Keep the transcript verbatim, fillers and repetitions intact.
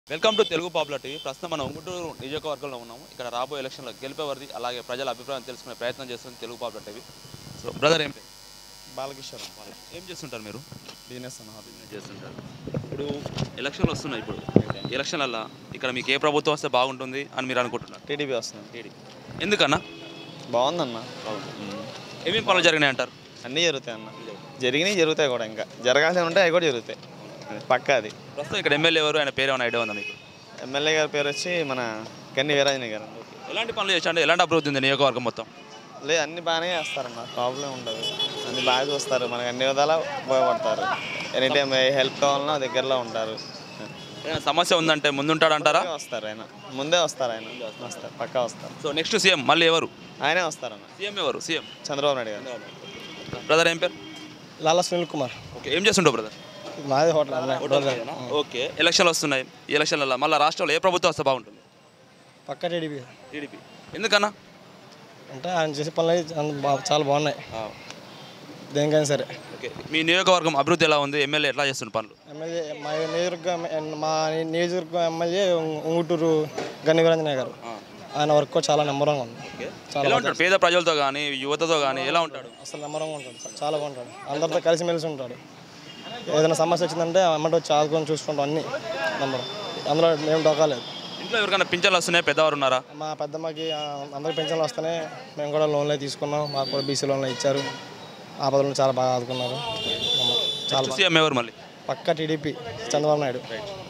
Welcome to Telugu popular TV. ప్రస్తుతం మనం ఉంగుటూరు నియోజకవర్గంలో ఉన్నాము. ఇక్కడ రాబోయే ఎలక్షన్లో గెలిపేవారిది అలాగే ప్రజల అభిప్రాయం తెలుసుకునే ప్రయత్నం చేస్తుంది Telugu popular TV. So brother ఏం పేరు? బాలకిషోర్ ఏం చేస్తుంటారు మీరు? బిజినెస్ అన్న హాబీ బిజినెస్ చేస్తుంటారు. ఇప్పుడు ఎలక్షన్లు వస్తున్నాయి. ఇప్పుడు ఎలక్షన్లల్లో ఇక్కడ మీకు ఏ ప్రభుత్వం వస్తే బాగుంటుంది అని మీరు అనుకుంటున్నారు? టీడీపీ వస్తుంది. టీడీ ఎందుకన్నా? బాగుందన్న. ఏమేమి పనులు జరిగినాయి అంటారు? అన్నీ జరుగుతాయి అన్న. జరిగినాయి జరుగుతాయి కూడా, ఇంకా జరగాల్సి ఉంటే అవి కూడా జరుగుతాయి పక్కా. అది ప్రస్తుతం ఇక్కడ ఎమ్మెల్యే ఎవరు, ఆయన పేరు ఏమైనా ఐడియా ఉందా మీకు? ఎమ్మెల్యే గారి పేరు వచ్చి మన కన్ని వీరాజని గారు. ఎలాంటి పనులు చేశారంటే ఎలాంటి అభివృద్ధి ఉంది నియోజకవర్గం మొత్తం? లేదు, అన్ని బాగానే చేస్తారన్న, ప్రాబ్లం ఉండదు. అన్ని బాగా చూస్తారు, మనకు అన్ని విధాలా ఉపయోగపడతారు. ఎనీ టైం హెల్ప్ కావాలన్నా దగ్గరలో ఉంటారు. ఏమైనా సమస్య ఉందంటే ముందుంటాడంటారా? వస్తారు ఆయన, ముందే వస్తారు ఆయన, వస్తారు పక్కా వస్తారు. సో నెక్స్ట్ సీఎం మళ్ళీ ఎవరు? ఆయనే వస్తారన్న. సీఎం ఎవరు? సీఎం చంద్రబాబు నాయుడు గారు. బ్రదర్ ఏం పేరు? లాలా సునీల్ కుమార్. ఓకే, ఏం చేస్తుంటావు బ్రదర్? మాది హోటల్ అన్న. ఓకే, ఎలక్షన్లు వస్తున్నాయి. ఈ ఎలక్షన్లలో మళ్ళీ రాష్ట్రంలో ఏ ప్రభుత్వం వస్తే బాగుంటుంది? పక్క టీడీపీ. టీడీపీ ఎందుకన్నా? అంటే ఆయన చేసే పనులు అయితే బా- చాలా బాగున్నాయి దేనికైనా సరే. ఓకే, మీ నియోజకవర్గం అభివృద్ధి ఎలా ఉంది? ఎమ్మెల్యే ఎట్లా చేస్తున్న పనులు? ఎమ్మెల్యే మా నియోజకవర్గం మా నియోజకవర్గం ఎమ్మెల్యే ఉంగుటూరు గన్ని వీరాంజనేయ గారు. ఆయన వర్క్ చాలా నెంబర్ వన్ ఉంది. చాలా ఎలా ఉంటాడు? పేద ప్రజలతో కానీ యువతతో కానీ ఎలా ఉంటాడు? అసలు నెంబర్ వన్ ఉంటాడు, చాలా బాగుంటాడు. అందరితో కలిసిమెలిసి ఉంటాడు. ఏదైనా సమస్య వచ్చిందంటే అమ్మటి వచ్చి ఆదుకొని చూసుకుంటాం. అన్ని నెంబర్, అందులో మేము డోకాలేదు. ఇంట్లో ఎవరికైనా పింఛన్లు వస్తున్నాయి? పెద్దవారు ఉన్నారా? మా పెద్దమ్మకి అందరికి పెన్షన్లు వస్తేనే మేము కూడా లోన్లే తీసుకున్నాం. మాకు కూడా బీసీ లోన్లు ఇచ్చారు. ఆపదలను చాలా బాగా ఆదుకున్నారు. చాలా సీఎం ఎవరు మళ్ళీ? పక్క టీడీపీ చంద్రబాబు నాయుడు.